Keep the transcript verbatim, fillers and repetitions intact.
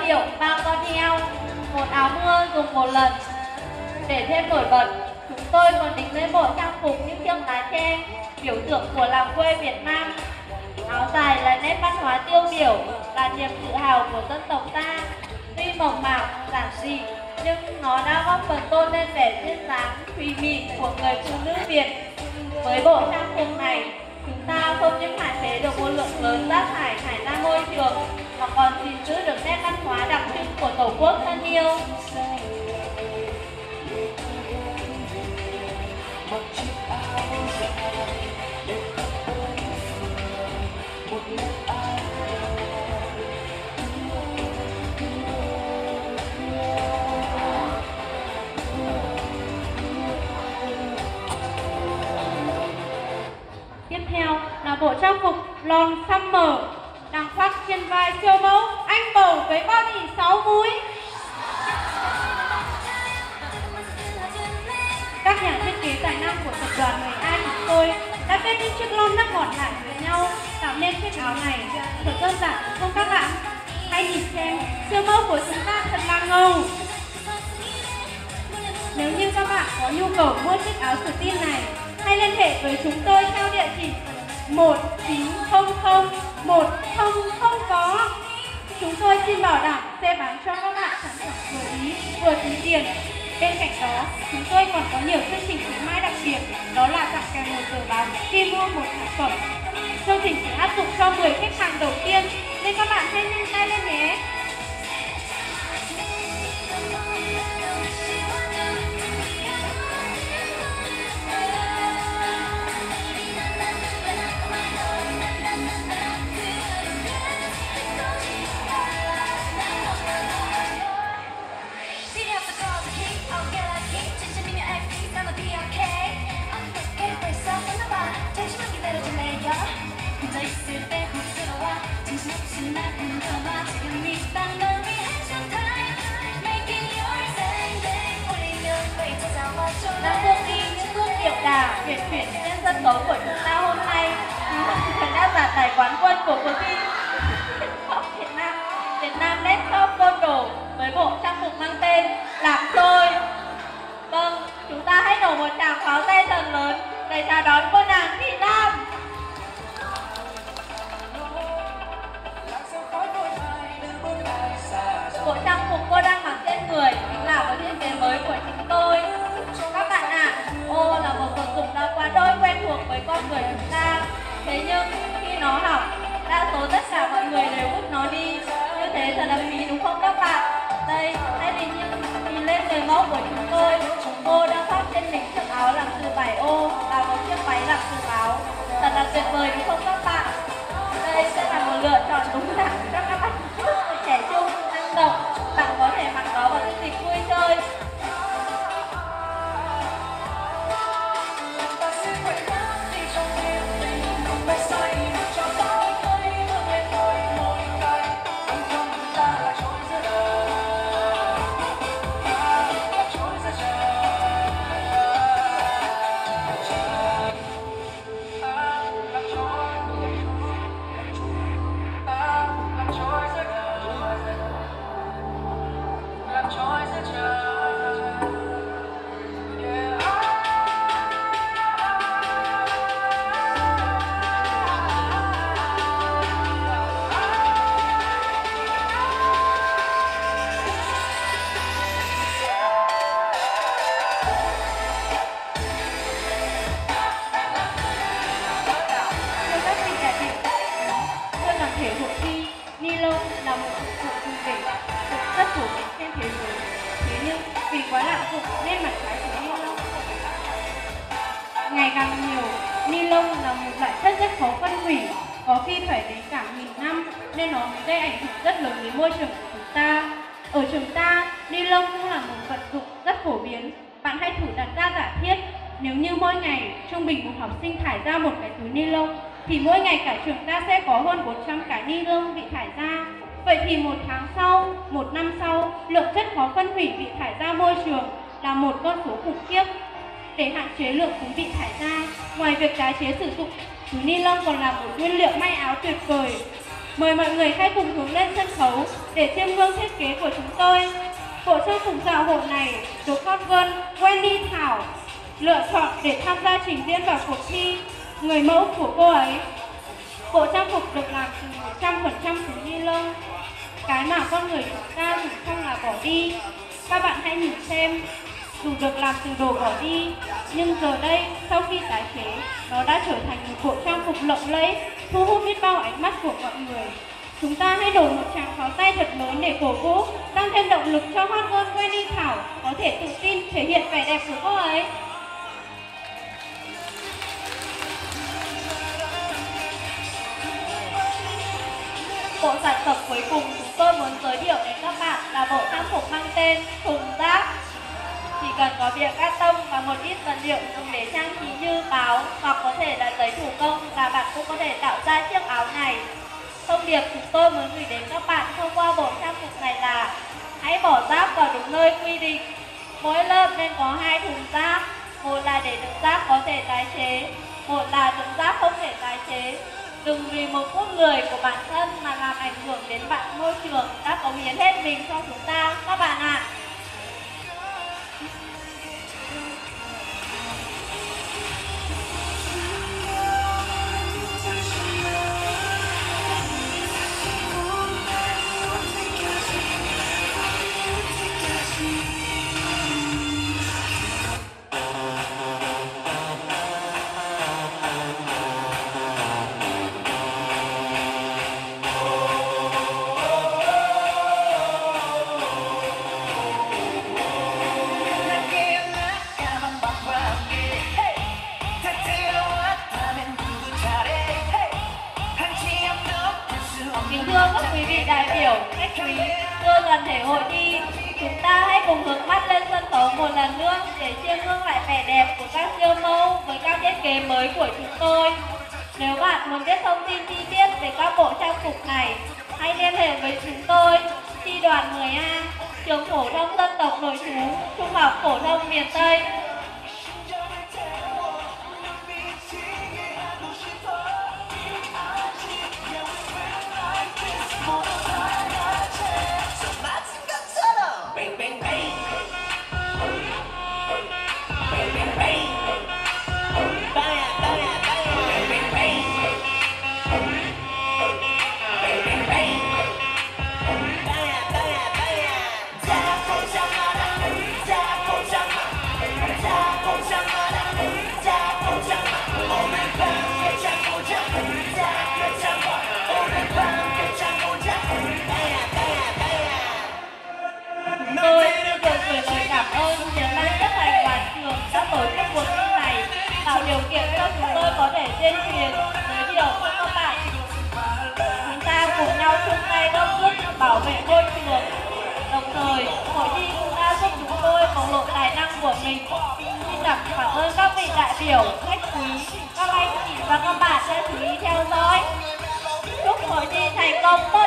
hiệu ba con heo, một áo mưa dùng một lần. Để thêm nổi bật, chúng tôi còn đính lên bộ trang phục những chiếc lá tre, biểu tượng của làng quê Việt Nam. Áo dài là nét văn hóa tiêu biểu, là niềm tự hào của dân tộc ta. Tuy mộc mạc, giản dị, nhưng nó đã góp phần tôn lên vẻ duyên dáng, thùy mị của người phụ nữ Việt. Với bộ trang phục này, chúng ta không những hạn chế được một lượng lớn rác thải thải ra môi trường, mà còn gìn giữ được nét văn hóa đặc trưng của Tổ quốc thân yêu. Tiếp theo là bộ trang phục Lon Summer, đang khoác trên vai siêu mẫu anh bầu với body sáu múi. Các nhà thiết kế tài năng của tập đoàn mười A chúng tôi đã kết những chiếc lon rất gọn lại với nhau, tạo nên chiếc áo này thật đơn giản không các bạn? Hãy nhìn xem, siêu mẫu của chúng ta thật là ngầu. Nếu như các bạn có nhu cầu mua chiếc áo sờ-tin này, hãy liên hệ với chúng tôi theo địa chỉ một chín không không một không không có. Chúng tôi xin bảo đảm sẽ bán cho các bạn sản phẩm vừa ý, vừa túi tiền. Bên cạnh đó, chúng tôi còn có nhiều chương trình khuyến mãi đặc biệt, đó là tặng kèm một tờ báo khi mua một sản phẩm. Chương trình chỉ áp dụng cho mười khách hàng đầu tiên, nên các bạn hãy nhanh tay lên nhé. Đang bước đi những bước điệu đà, huyền chuyển trên sân khấu của chúng ta hôm nay, chúng ta đã giả tài quán quân của cuộc thi Việt Nam Việt Nam Next Top Model với bộ trang phục mang tên Lạc Trôi. Vâng, chúng ta hãy nổ một tràng pháo tay thật lớn để chào đón cô nàng Thị Lam. Bộ trang phục cô đang mặc trên người chính là một thiết kế mới của chúng tôi. Các bạn ạ, à, ô là một vật dụng đã quá đỗi quen thuộc với con người chúng ta. Thế nhưng khi nó hỏng, đa số tất cả mọi người đều vứt nó đi. Như thế thật là phí đúng không các bạn? Đây, hãy nhìn, nhìn lên người mẫu của chúng tôi. Cô đang khoác trên mình chiếc áo làm từ vải ô và một chiếc váy làm từ áo. Thật là tuyệt vời đúng không các bạn? Đây sẽ là một lựa chọn đúng đắn cho các bạn trẻ trung, năng động. Bạn có thể mặc nó vào những dịp vui chơi. Quá lạm dụng nên mặt trái của ni lông ngày càng nhiều. Ni lông là một loại chất rất khó phân hủy, có khi phải đến cả nghìn năm nên nó gây ảnh hưởng rất lớn đến môi trường của chúng ta. Ở trường ta, ni lông cũng là một vật dụng rất phổ biến. Bạn hãy thử đặt ra giả thiết, nếu như mỗi ngày trung bình một học sinh thải ra một cái túi ni lông, thì mỗi ngày cả trường ta sẽ có hơn bốn trăm cái ni lông bị thải ra. Vậy thì một tháng sau, một năm sau, lượng chất khó phân hủy bị thải ra môi trường là một con số khủng khiếp. Để hạn chế lượng chúng bị thải ra, ngoài việc tái chế sử dụng, túi ni lông còn là một nguyên liệu may áo tuyệt vời. Mời mọi người hãy cùng hướng lên sân khấu để chiêm ngưỡng thiết kế của chúng tôi. Bộ trang phục dạo hội này được hot girl Wendy Thảo lựa chọn để tham gia trình diễn vào cuộc thi người mẫu của cô ấy. Bộ trang phục được làm từ một trăm phần trăm túi ni lông, cái mà con người chúng ta dùng không là bỏ đi. Các bạn hãy nhìn xem, dù được làm từ đồ bỏ đi, nhưng giờ đây sau khi tái chế, nó đã trở thành một bộ trang phục lộng lẫy, thu hút biết bao ánh mắt của mọi người. Chúng ta hãy đổ một tràng pháo tay thật lớn để cổ vũ, tăng thêm động lực cho hot girl Wendy Thảo có thể tự tin thể hiện vẻ đẹp của cô ấy. Bộ sản phẩm cuối cùng chúng tôi muốn giới thiệu đến các bạn là bộ trang phục mang tên thùng rác. Chỉ cần có bìa cát tông và một ít vật liệu dùng để trang trí như báo hoặc có thể là giấy thủ công là bạn cũng có thể tạo ra chiếc áo này. Thông điệp chúng tôi muốn gửi đến các bạn thông qua bộ trang phục này là hãy bỏ rác vào đúng nơi quy định. Mỗi lớp nên có hai thùng rác, một là để đựng rác có thể tái chế, một là đựng rác không thể tái chế. Đừng vì một phút lười của bản thân mà làm ảnh hưởng đến bạn môi trường đã cống hiến hết mình cho chúng ta các bạn ạ. Kính thưa các quý vị đại biểu, khách quý, thưa toàn thể hội thi, chúng ta hãy cùng hướng mắt lên sân khấu một lần nữa để chiêm ngưỡng lại vẻ đẹp của các siêu mẫu với các thiết kế mới của chúng tôi. Nếu bạn muốn biết thông tin chi tiết về các bộ trang phục này, hãy liên hệ với chúng tôi, chi đoàn mười A, trường phổ thông dân tộc nội trú, trung học phổ thông miền Tây. Tôi xin được gửi lời cảm ơn đến ban chấp hành đoàn trường đã tổ chức cuộc thi này, tạo điều kiện cho chúng tôi có thể tuyên truyền, giới thiệu cho các bạn. Chúng ta cùng nhau chung tay góp sức bảo vệ môi trường. Đồng thời, hội thi cũng đã giúp chúng tôi bộc lộ tài năng của mình. Xin cảm ơn các vị đại biểu, khách quý, các anh chị và các bạn đã chú ý theo dõi. Chúc hội thi thành công tốt